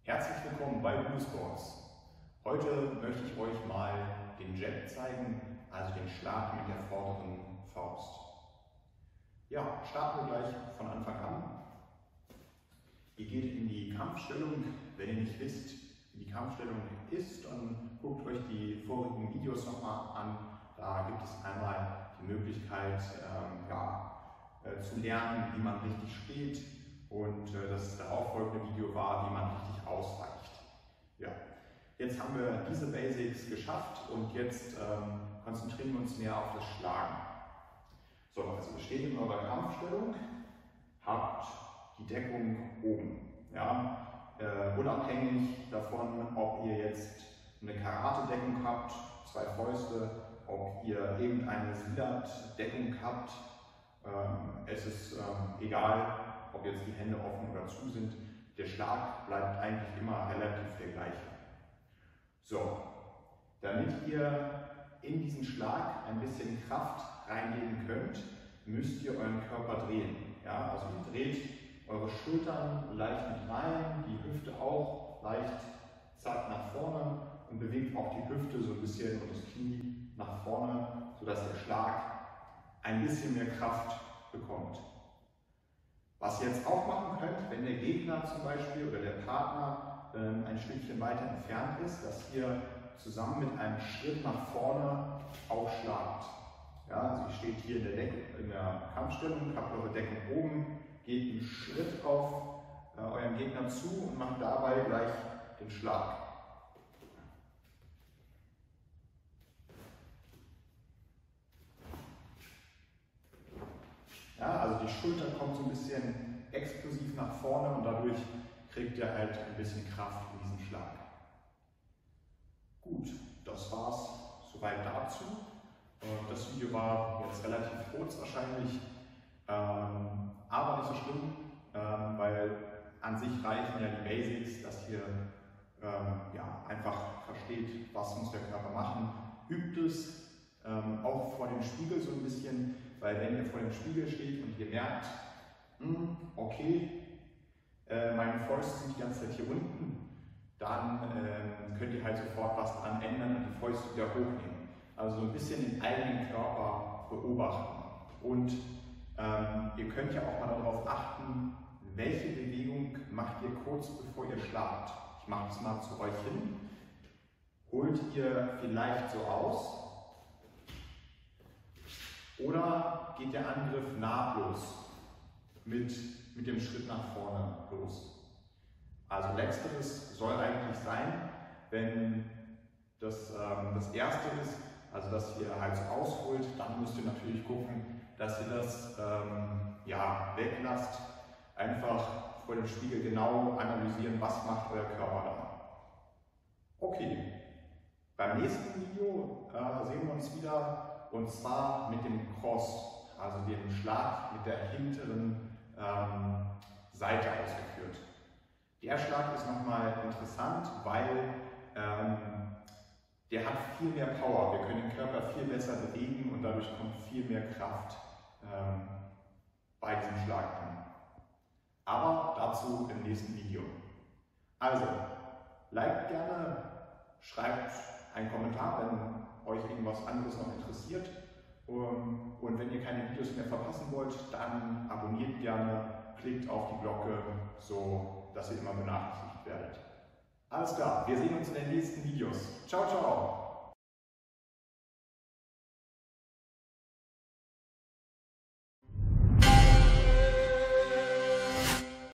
Herzlich willkommen bei Bluesports. Heute möchte ich euch mal den Jab zeigen, also den Schlag mit der vorderen Faust. Ja, starten wir gleich von Anfang an. Ihr geht in die Kampfstellung. Wenn ihr nicht wisst, wie die Kampfstellung ist, dann guckt euch die vorigen Videos nochmal an. Da gibt es einmal die Möglichkeit zu lernen, wie man richtig steht. Und das darauffolgende Video war, wie man richtig ausweicht. Ja. Jetzt haben wir diese Basics geschafft und jetzt konzentrieren wir uns mehr auf das Schlagen. So, also ihr steht in eurer Kampfstellung, habt die Deckung oben. Ja? Unabhängig davon, ob ihr jetzt eine Karate-Deckung habt, zwei Fäuste, ob ihr irgendeine Silat-Deckung habt, es ist egal, ob jetzt die Hände offen oder zu sind, der Schlag bleibt eigentlich immer relativ der gleiche. So, damit ihr in diesen Schlag ein bisschen Kraft reingeben könnt, müsst ihr euren Körper drehen. Ja, also ihr dreht eure Schultern leicht mit rein, die Hüfte auch leicht zack nach vorne und bewegt auch die Hüfte so ein bisschen und das Knie nach vorne, sodass der Schlag ein bisschen mehr Kraft bekommt. Was ihr jetzt auch machen könnt, wenn der Gegner zum Beispiel oder der Partner ein Stückchen weiter entfernt ist, dass ihr zusammen mit einem Schritt nach vorne aufschlagt. Ja, also ihr steht hier in der Kampfstellung, habt eure Deckung oben, geht einen Schritt auf euren Gegner zu und macht dabei gleich den Schlag. Ja, also die Schulter kommt so ein bisschen explosiv nach vorne und dadurch kriegt ihr halt ein bisschen Kraft in diesen Schlag. Gut, das war's soweit dazu. Das Video war jetzt relativ kurz wahrscheinlich, aber nicht so schlimm, weil an sich reichen ja die Basics, dass ihr einfach versteht, was muss der Körper machen. Übt es auch vor dem Spiegel so ein bisschen, weil wenn ihr vor dem Spiegel steht und ihr merkt, okay, meine Fäuste sind die ganze Zeit hier unten, dann könnt ihr halt sofort was dran ändern und die Fäuste wieder hochnehmen. Also so ein bisschen den eigenen Körper beobachten. Und ihr könnt ja auch mal darauf achten, welche Bewegung macht ihr kurz bevor ihr schlagt. Ich mache das mal zu euch hin. Holt ihr vielleicht so aus? Oder geht der Angriff nahtlos mit dem Schritt nach vorne los? Also letzteres soll eigentlich sein, wenn das erste ist, also dass ihr halt so ausholt, dann müsst ihr natürlich gucken, dass ihr das weglasst. Einfach vor dem Spiegel genau analysieren, was macht euer Körper da. Okay, beim nächsten Video sehen wir uns wieder. Und zwar mit dem Cross, also dem Schlag mit der hinteren Seite ausgeführt. Der Schlag ist nochmal interessant, weil der hat viel mehr Power. Wir können den Körper viel besser bewegen und dadurch kommt viel mehr Kraft bei diesem Schlag an. Aber dazu im nächsten Video. Also, liked gerne, schreibt einen Kommentar, wenn euch irgendwas anderes noch interessiert. Und wenn ihr keine Videos mehr verpassen wollt, dann abonniert gerne, klickt auf die Glocke, so dass ihr immer benachrichtigt werdet. Alles klar, wir sehen uns in den nächsten Videos. Ciao, ciao!